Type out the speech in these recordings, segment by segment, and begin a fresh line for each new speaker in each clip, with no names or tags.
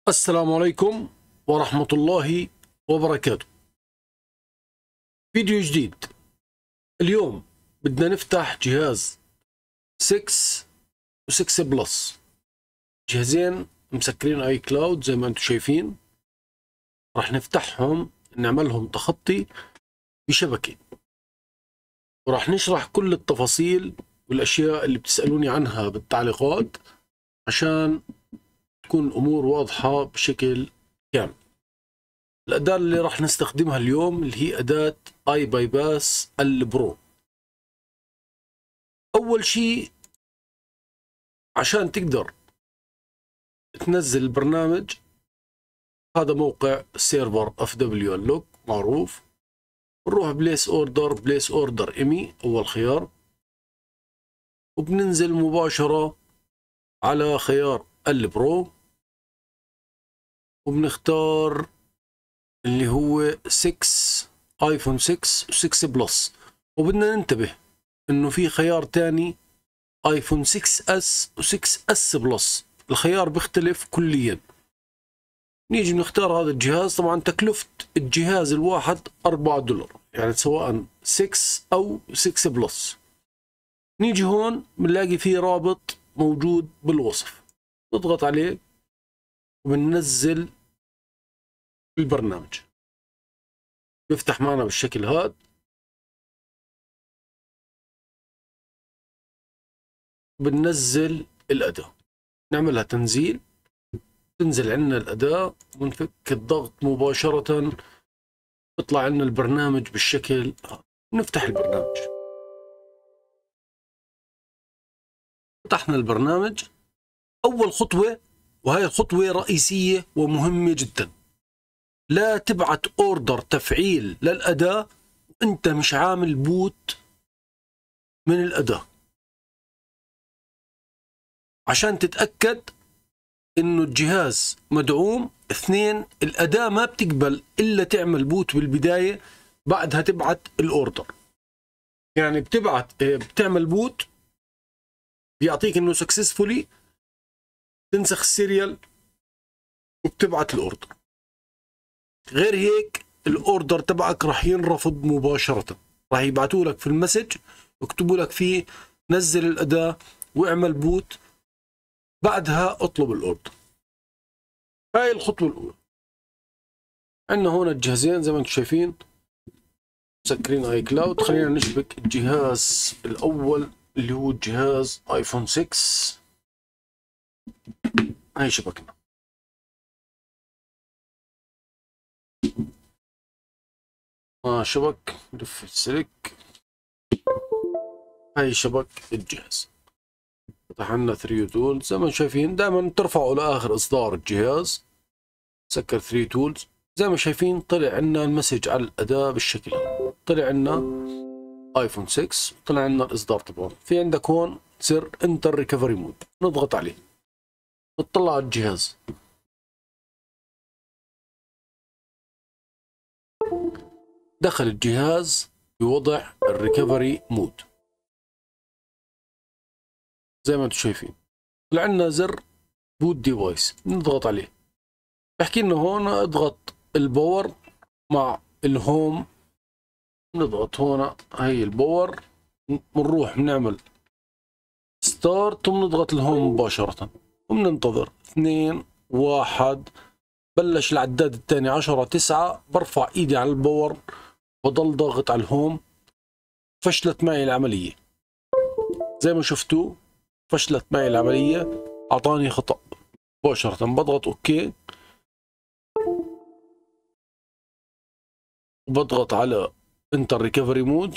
السلام عليكم ورحمة الله وبركاته. فيديو جديد. اليوم بدنا نفتح جهاز 6 و6 بلس، جهازين مسكرين اي كلاود زي ما انتم شايفين. راح نفتحهم نعملهم تخطي بشبكة، وراح نشرح كل التفاصيل والاشياء اللي بتسألوني عنها بالتعليقات عشان تكون الامور واضحة بشكل كامل. الأداة اللي راح نستخدمها اليوم اللي هي أداة اي باي باس البرو. أول شيء عشان تقدر تنزل البرنامج، هذا موقع السيرفر اف دبليو اللوج معروف. بنروح بليس اوردر ايمي أول خيار، وبننزل مباشرة على خيار البرو، وبنختار اللي هو 6 ايفون 6 و6 بلس. وبدنا ننتبه انه في خيار تاني ايفون 6 اس و6 اس بلس، الخيار بيختلف كليا. نيجي نختار هذا الجهاز. طبعا تكلفة الجهاز الواحد $4، يعني سواء 6 او 6 بلس. نيجي هون بنلاقي فيه رابط موجود بالوصف، نضغط عليه وبننزل البرنامج. بيفتح معنا بالشكل هذا. بننزل الأداة، نعملها تنزيل، تنزل عندنا الأداة ونفك الضغط مباشرة، بيطلع لنا البرنامج بالشكل هذا. نفتح البرنامج. فتحنا البرنامج. أول خطوة، وهي الخطوة رئيسية ومهمة جدا، لا تبعت اوردر تفعيل للأداة وانت مش عامل بوت من الأداة، عشان تتأكد انه الجهاز مدعوم. اثنين، الأداة ما بتقبل الا تعمل بوت بالبداية، بعدها تبعت الاوردر. يعني بتعمل بوت، بيعطيك انه سكسسفولي، تنسخ السيريال وبتبعت الاوردر. غير هيك الاوردر تبعك راح ينرفض مباشرة. راح يبعتوا لك في المسج، يكتبوا لك فيه نزل الأداة واعمل بوت، بعدها اطلب الاوردر. هاي الخطوة الأولى. عندنا هون الجهازين زي ما انتم شايفين مسكرين اي كلاود. خلينا نشبك الجهاز الأول اللي هو الجهاز ايفون 6. هاي شبكنا. شبك لف السلك. هاي شبك الجهاز. فتح لنا 3 تولز زي ما شايفين. دائما ترفعوا لاخر اصدار الجهاز، سكر 3 تولز. زي ما شايفين طلع لنا المسج على الاداة بالشكل هذا. طلع لنا ايفون 6، طلع لنا الاصدار تبعه. في عندك هون زر انتر ريكفري مود، نضغط عليه، نطلع على الجهاز. دخل الجهاز بوضع الريكفري مود زي ما انتم شايفين. طلع لنا زر بوت ديفايس، نضغط عليه. بحكي لنا هون اضغط الباور مع الهوم. نضغط هون، هي الباور، بنروح بنعمل ستارت وبنضغط الهوم مباشرة وبننتظر 2 1. بلش العداد الثاني 10 9. برفع ايدي على الباور، بضل ضاغط على الهوم. فشلت معي العملية زي ما شفتوا، فشلت معي العملية، اعطاني خطأ. مباشرة بضغط اوكي وبضغط على انتر ريكفري مود.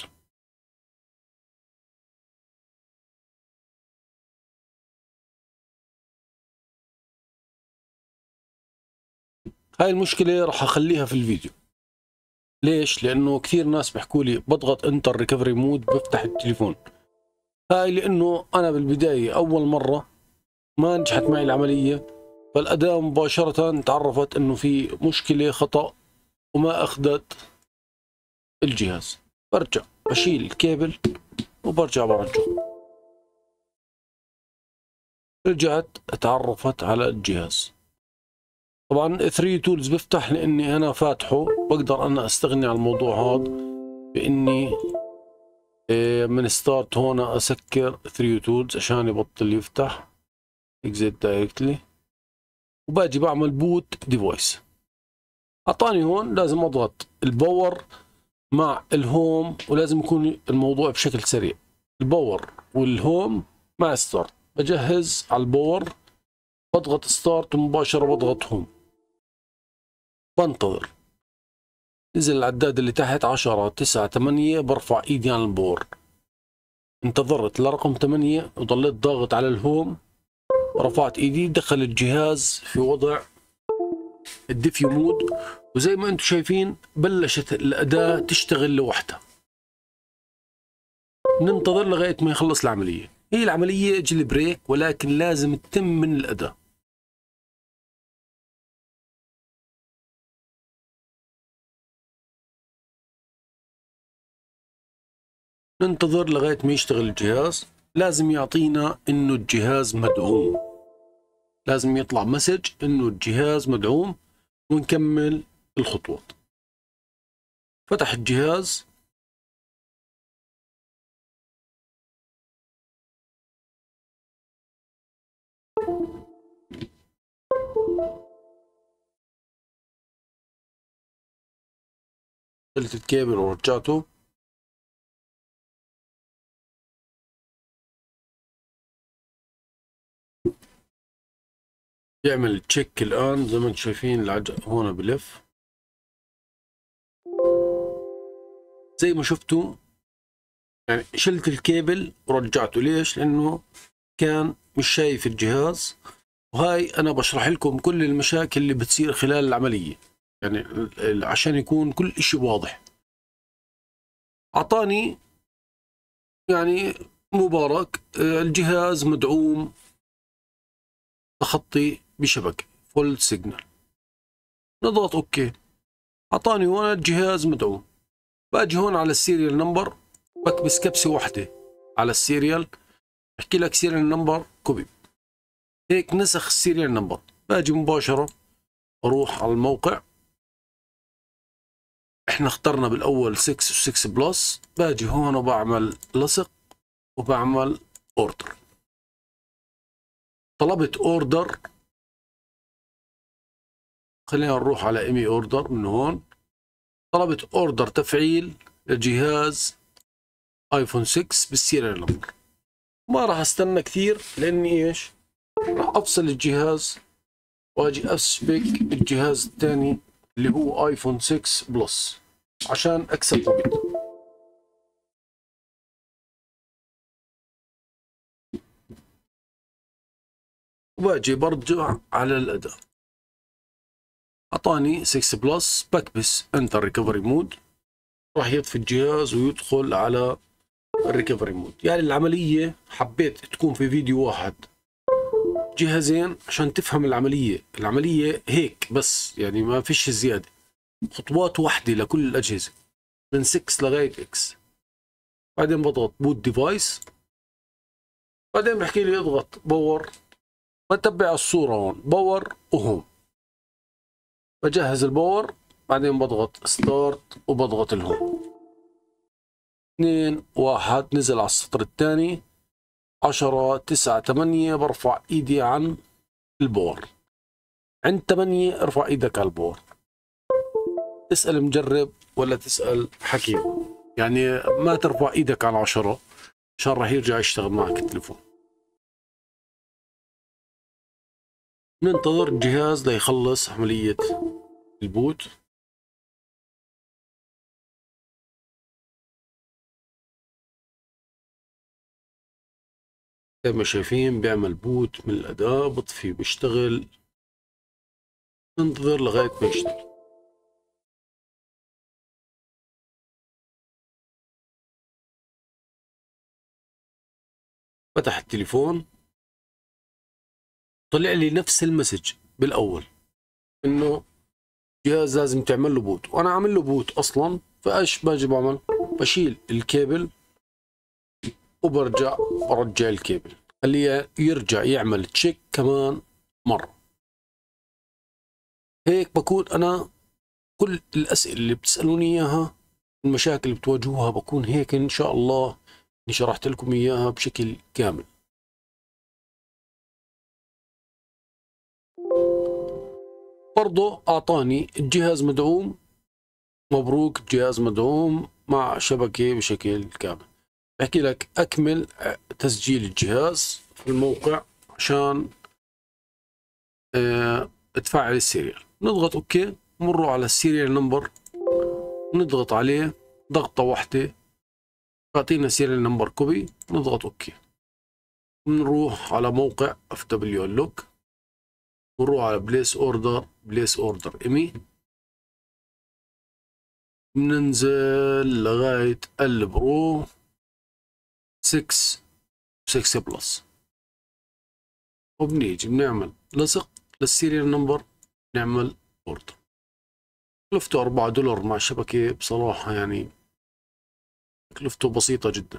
هاي المشكلة راح اخليها في الفيديو. ليش؟ لانه كثير ناس بيحكوا لي بضغط انتر ريكفري مود بفتح التليفون. هاي لانه انا بالبداية اول مرة ما نجحت معي العملية، فالأداة مباشرة تعرفت انه في مشكلة خطأ وما اخذت الجهاز. برجع بشيل الكيبل وبرجع برجعه. رجعت اتعرفت على الجهاز. طبعا 3 تولز بفتح لاني انا فاتحه، بقدر انا استغني عن الموضوع هذا باني من ستارت هون اسكر 3 تولز عشان يبطل يفتح اكزيت دايركتلي، وباجي بعمل بوت ديفايس. اعطاني هون لازم اضغط الباور مع الهوم، ولازم يكون الموضوع بشكل سريع. الباور والهوم مع ستارت، بجهز على الباور بضغط ستارت ومباشرة بضغط هوم، بنتظر نزل العداد اللي تحت 10 9 8، برفع ايدي عن الباور، انتظرت لرقم 8 وضليت ضاغط على الهوم، رفعت ايدي، دخل الجهاز في وضع الديفيو مود، وزي ما انتم شايفين بلشت الأداة تشتغل لوحدها. ننتظر لغاية ما يخلص العملية. هي العملية جيل بريك ولكن لازم تتم من الأداة. ننتظر لغاية ما يشتغل الجهاز. لازم يعطينا انه الجهاز مدعوم، لازم يطلع مسج انه الجهاز مدعوم، ونكمل الخطوات. فتح الجهاز، شلت الكيبل ورجعته. يعمل تشيك الآن زي ما انتم شايفين العجل هون بلف زي ما شفتوا. يعني شلت الكيبل ورجعته، ليش؟ لأنه كان مش شايف الجهاز. وهاي أنا بشرح لكم كل المشاكل اللي بتصير خلال العملية، يعني عشان يكون كل إشي واضح. أعطاني يعني مبارك الجهاز مدعوم تخطي بشبكة فول سيجنال، نضغط اوكي. اعطاني هون الجهاز مدعوم. باجي هون على السيريال نمبر، بكبس كبسة واحدة على السيريال، بحكي لك سيريال نمبر كوبي، هيك نسخ السيريال نمبر. باجي مباشرة اروح على الموقع، احنا اخترنا بالاول 6 و6 بلس. باجي هون وبعمل لصق وبعمل اوردر. طلبت اوردر، خلينا نروح على ايمي اوردر من هون. طلبت اوردر تفعيل لجهاز ايفون 6 بالسيريال نمبر. ما راح استنى كثير لاني ايش؟ راح افصل الجهاز واجي اشبك الجهاز الثاني اللي هو ايفون 6 بلس عشان اكسب وقت. وباجي برجع على الاداء. اعطاني 6 بلس، بكبس انتر ريكفري مود، راح يطفي الجهاز ويدخل على الريكفري مود. يعني العملية حبيت تكون في فيديو واحد جهازين عشان تفهم العملية. العملية هيك بس، يعني ما فيش زيادة، خطوات واحدة لكل الأجهزة من 6 لغاية اكس. بعدين بضغط بوت ديفايس، بعدين بحكي لي اضغط باور، بتبع الصورة هون باور وهوم. بجهز الباور، بعدين بضغط ستارت وبضغط الهوم. 2 1 نزل على السطر الثاني، 10 9 8 برفع ايدي عن الباور. عند 8 ارفع ايدك على الباور. تسأل مجرب ولا تسأل حكيم، يعني ما ترفع ايدك على 10 عشان راح يرجع يشتغل معك التليفون. ننتظر الجهاز ليخلص عملية البوت. زي ما شايفين بيعمل بوت من الأداة، بطفي بيشتغل. ننتظر لغاية ما يشتغل. فتح التليفون، طلع لي نفس المسج بالأول إنه جهاز لازم تعمل له بوت، وأنا عامل له بوت أصلا. فإيش باجي بعمل؟ بشيل الكيبل برجع الكيبل، خليه يرجع يعمل تشيك كمان مرة. هيك بكون أنا كل الأسئلة اللي بتسألوني إياها، المشاكل اللي بتواجهوها، بكون هيك إن شاء الله إني شرحت لكم إياها بشكل كامل. برضو أعطاني الجهاز مدعوم، مبروك الجهاز مدعوم مع شبكة بشكل كامل. بحكي لك أكمل تسجيل الجهاز في الموقع عشان تفعل السيريال. نضغط أوكي، مروا على السيريال نمبر، نضغط عليه ضغطة واحدة، يعطينا سيريال نمبر كوبي، نضغط أوكي. بنروح على موقع FW Unlock، بنروح على بليس اوردر ايمي، بننزل لغاية البرو 6 بلس، وبنيجي بنعمل لصق للسيريال نمبر، نعمل اوردر. تكلفته $4 مع الشبكة، بصراحة يعني تكلفته بسيطة جدا.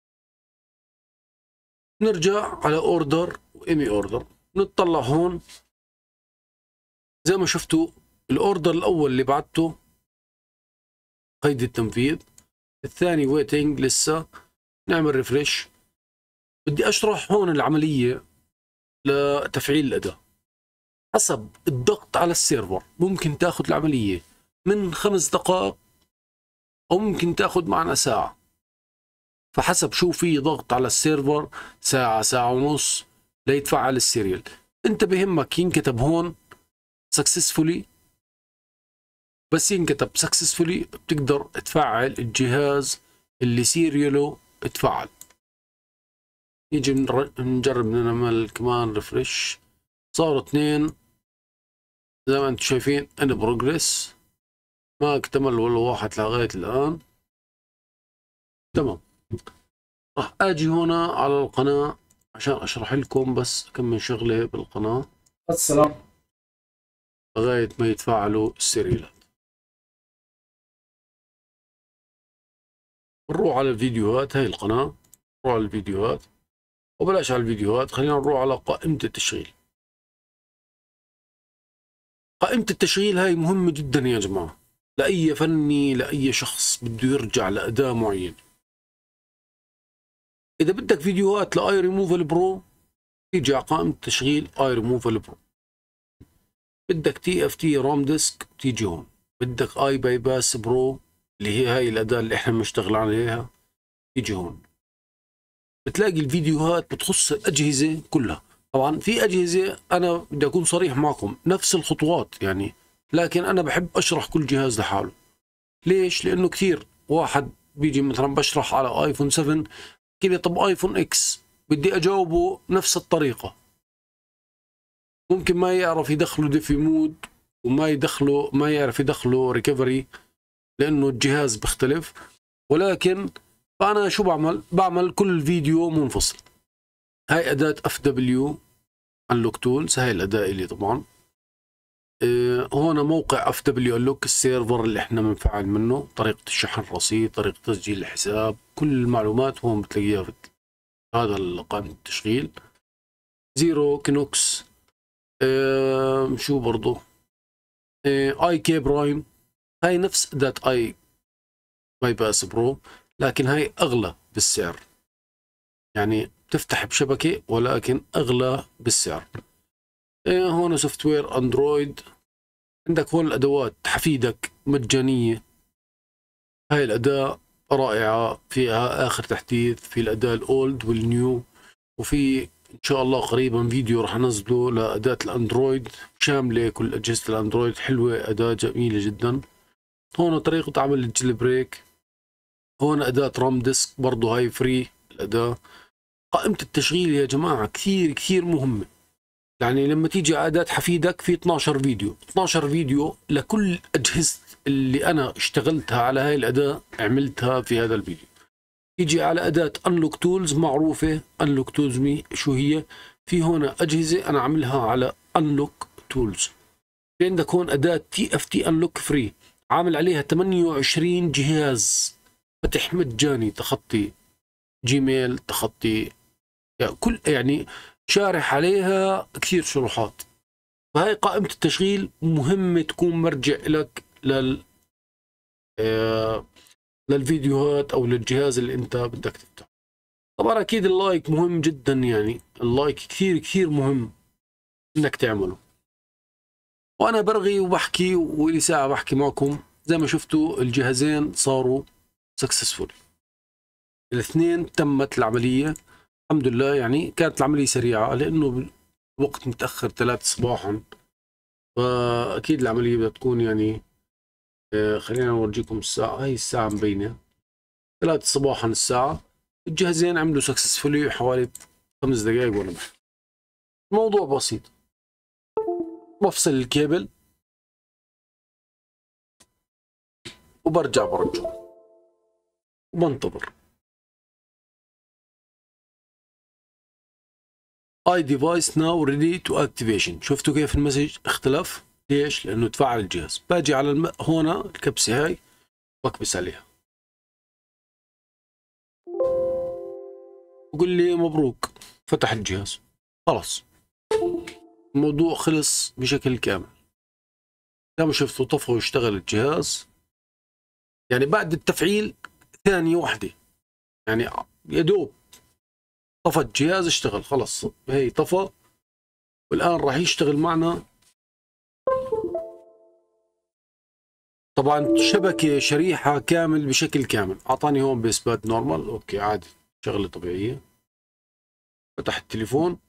نرجع على اوردر وايمي اوردر، نطلع هون زي ما شفتوا الاوردر الاول اللي بعته قيد التنفيذ، الثاني ويتنج لسه. نعمل ريفرش. بدي اشرح هون العملية لتفعيل الاداء. حسب الضغط على السيرفر ممكن تاخذ العملية من 5 دقائق او ممكن تاخذ معنا ساعة، فحسب شو في ضغط على السيرفر، ساعة، ساعة ونص ليتفعل السيريال. انت بهمك ينكتب هون successfully، بس ينكتب successfully بتقدر تفعل الجهاز اللي سيرياله اتفعل. نيجي نجرب نعمل كمان ريفرش، صاروا 2 زي ما انتم شايفين ان بروجريس، ما اكتمل ولا واحد لغاية الآن. تمام، راح اجي هنا على القناة عشان اشرح لكم بس كم من شغلة بالقناة السلام لغاية ما يتفاعلوا السيريالات. نروح على الفيديوهات، هاي القناة، نروح على الفيديوهات، وبلاش على الفيديوهات، خلينا نروح على قائمة التشغيل. قائمة التشغيل هاي مهمة جدا يا جماعة، لأي فني، لأي شخص بده يرجع لأداء معين. إذا بدك فيديوهات لآي ريموفال برو، تيجي على قائمة التشغيل آي ريموفال برو. بدك TFT رام ديسك، تيجي هون. بدك آي باي باس برو اللي هي هاي الأداة اللي احنا بنشتغل عليها، تيجي هون. بتلاقي الفيديوهات بتخص الأجهزة كلها. طبعا في أجهزة أنا بدي أكون صريح معكم نفس الخطوات يعني، لكن أنا بحب أشرح كل جهاز لحاله. ليش؟ لأنه كثير واحد بيجي مثلا بشرح على آيفون 7 كذا، طب آيفون إكس بدي أجاوبه نفس الطريقة، ممكن ما يعرف يدخله ديفي مود، وما يدخله، ما يعرف يدخله ريكفري لأنه الجهاز بيختلف. ولكن فأنا شو بعمل كل فيديو منفصل. هاي أداة FW Unlock Tools، هاي الأداة اللي طبعا هون موقع FW Unlock السيرفر اللي احنا بنفعل منه، طريقة الشحن الرصيد، طريقة تسجيل الحساب، كل المعلومات هون بتلاقيها في هذا قائمة التشغيل. زيرو كينوكس، شو برضو اي كي برايم، هاي نفس أداة اي باي باس برو، لكن هاي أغلى بالسعر، يعني بتفتح بشبكة ولكن أغلى بالسعر. هون سوفت وير أندرويد، عندك هون الأدوات حفيدك مجانية. هاي الأداة رائعة، فيها آخر تحديث في الأداة الأولد والنيو، وفي إن شاء الله قريبا فيديو راح نزله لأداة الأندرويد شاملة، كل أجهزة الأندرويد حلوة، أداة جميلة جدا. هون طريقة عمل الجيل بريك، هون أداة رام ديسك برضو هاي فري الأداة. قائمة التشغيل يا جماعة كثير كثير مهمة، يعني لما تيجي عادات حفيدك في 12 فيديو، 12 فيديو لكل أجهزة اللي أنا اشتغلتها على هاي الأداة عملتها في هذا الفيديو. يجي على أداة Unlock Tools معروفة، Unlock Tools مي شو هي؟ في هنا أجهزة أنا عاملها على Unlock Tools. في عندك هون أداة TFT Unlock Free، عامل عليها 28 جهاز فتح مجاني، تخطي جيميل، تخطي يعني كل، يعني شارح عليها كثير شروحات. فهي قائمة التشغيل مهمة تكون مرجع لك للفيديوهات أو للجهاز اللي أنت بدك تفتحه. طبعا أكيد اللايك مهم جدا، يعني اللايك كثير كثير مهم إنك تعمله. وأنا برغي وبحكي ولي ساعة بحكي معكم، زي ما شفتوا الجهازين صاروا سكسسفول، الاثنين تمت العملية الحمد لله. يعني كانت العملية سريعة لأنه وقت متأخر 3 صباحا، فأكيد العملية بدها تكون يعني خلينا نورجيكم الساعة، هي الساعة مبينة 3 صباحا الساعة. الجهازين عملوا سكسسفولي حوالي 5 دقائق ولا بحر. الموضوع بسيط، بفصل الكيبل وبرجع برجعه وبنتظر. iDevice now ready to activation. شفتوا كيف المسج اختلف؟ ليش؟ لأنه تفعل الجهاز. باجي على هنا الكبسة هاي بكبس عليها، بقول لي مبروك فتح الجهاز. خلاص الموضوع خلص بشكل كامل. زي ما شفتوا طفى واشتغل الجهاز، يعني بعد التفعيل ثانية واحدة، يعني يا دوب طفى الجهاز اشتغل. خلص هي طفى والآن راح يشتغل معنا. طبعا شبكة شريحة كامل بشكل كامل. أعطاني هون بإثبات نورمال، أوكي عادي شغلة طبيعية. فتح التليفون،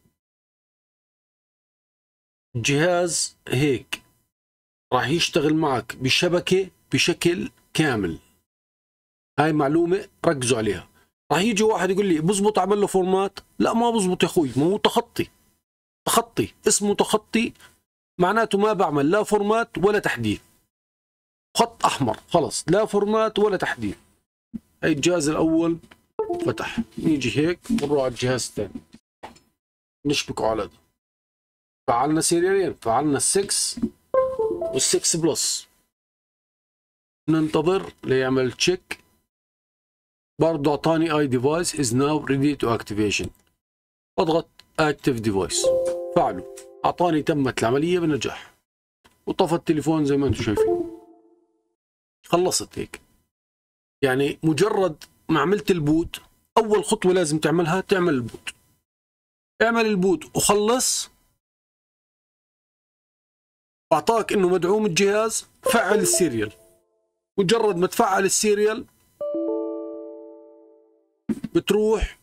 الجهاز هيك راح يشتغل معك بشبكة بشكل كامل. هاي معلومة ركزوا عليها. راح يجي واحد يقول لي بزبط اعمل له فورمات، لا ما بزبط يا اخوي، ما هو تخطي. تخطي اسمه تخطي، معناته ما بعمل لا فورمات ولا تحديث. خط احمر خلص، لا فورمات ولا تحديث. هاي الجهاز الاول فتح، نيجي هيك نروح على الجهاز الثاني نشبكه على ده. فعلنا سيريالين، فعلنا ال6 وال6 بلس، ننتظر ليعمل تشيك. برضه اعطاني iDevice is now ready to activation. اضغط active device، فعله، اعطاني تمت العملية بنجاح وطفى التليفون زي ما انتم شايفين. خلصت هيك. يعني مجرد ما عملت البوت، اول خطوة لازم تعملها تعمل البوت. اعمل البوت وخلص، اعطاك انه مدعوم الجهاز، فعل السيريال. مجرد ما تفعل السيريال بتروح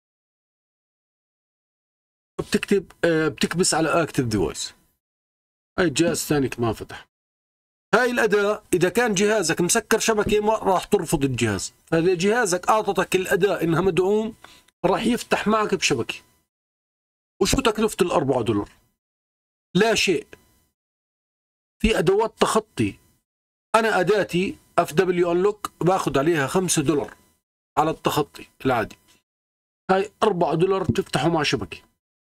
بتكتب بتكبس على اكتف ديفايس. هاي الجهاز الثاني كمان فتح. هاي الاداة اذا كان جهازك مسكر شبكة ما راح ترفض الجهاز، فاذا جهازك اعطتك الاداة انها مدعوم راح يفتح معك بشبكة. وشو تكلفة $4؟ لا شيء. في ادوات تخطي، انا اداتي FW Unlock باخذ عليها $5 على التخطي العادي. هاي $4 تفتحوا مع شبكة.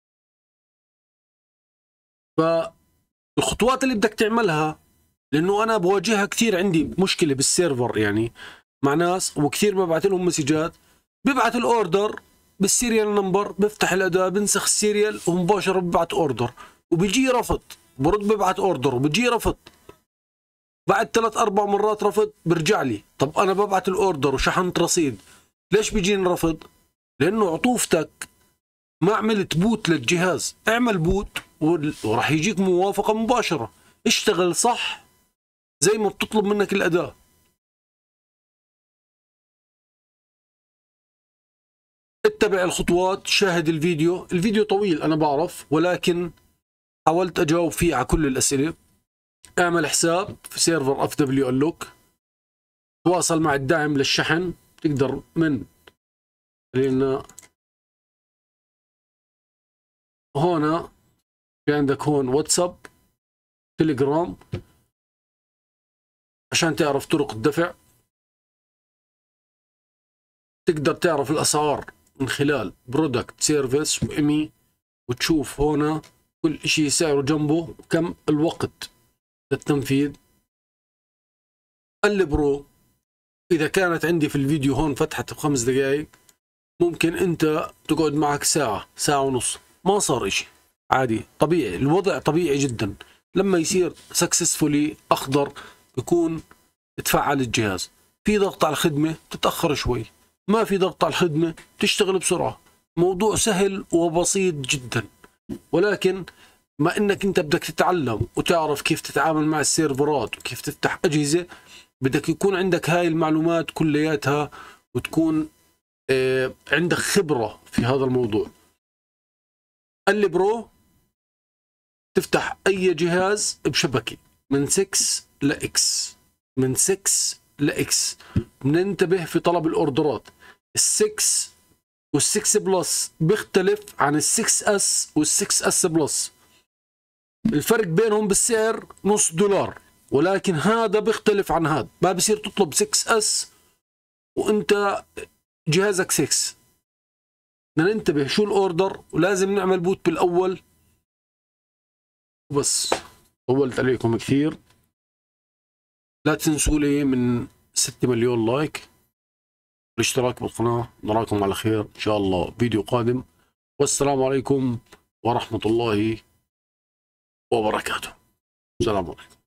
فالخطوات اللي بدك تعملها، لانه انا بواجهها كثير، عندي مشكلة بالسيرفر يعني مع ناس، وكثير ببعث لهم مسجات، ببعث الاوردر بالسيريال نمبر، بفتح الاداة بنسخ السيريال ومباشرة ببعث اوردر، وبيجي رفض، برد ببعث اوردر وبيجي رفض. بعد 3-4 مرات رفض برجع لي. طب انا ببعث الاوردر وشحنت رصيد، ليش بيجيني رفض؟ لانه عطوفتك ما عملت بوت للجهاز. اعمل بوت وراح يجيك موافقة مباشرة. اشتغل صح زي ما بتطلب منك الأداة. اتبع الخطوات، شاهد الفيديو. الفيديو طويل أنا بعرف، ولكن حاولت أجاوب فيه على كل الأسئلة. اعمل حساب في سيرفر FW Unlock، تواصل مع الداعم للشحن. تقدر من خلينا هنا، في عندك هون واتساب، تليجرام، عشان تعرف طرق الدفع. تقدر تعرف الأسعار من خلال برودكت سيرفيس وإمي، وتشوف هنا كل شيء سعره جنبه وكم الوقت للتنفيذ. البرو إذا كانت عندي في الفيديو هون فتحت ب5 دقائق، ممكن أنت تقعد معك ساعة، ساعة ونص، ما صار إشي عادي طبيعي، الوضع طبيعي جدا. لما يصير سكسسفولي اخضر بيكون تفعل الجهاز. في ضغط على الخدمة تتأخر شوي، ما في ضغط على الخدمة تشتغل بسرعة. موضوع سهل وبسيط جدا، ولكن ما انك انت بدك تتعلم وتعرف كيف تتعامل مع السيرفرات وكيف تفتح أجهزة، بدك يكون عندك هاي المعلومات كلياتها، وتكون عندك خبرة في هذا الموضوع. البرو تفتح أي جهاز بشبكة من 6 ل X، من 6 ل X. بننتبه في طلب الأوردرات. ال6 وال6 بلس بيختلف عن ال6S وال6S بلس، الفرق بينهم بالسعر $0.5، ولكن هذا بيختلف عن هذا. ما بصير تطلب 6S وانت جهازك 6. بدنا ننتبه شو الاوردر، ولازم نعمل بوت بالاول. وبس، طولت عليكم كثير. لا تنسوا لي من 6 مليون لايك، الاشتراك بالقناة. نراكم على خير ان شاء الله فيديو قادم، والسلام عليكم ورحمة الله وبركاته. السلام عليكم.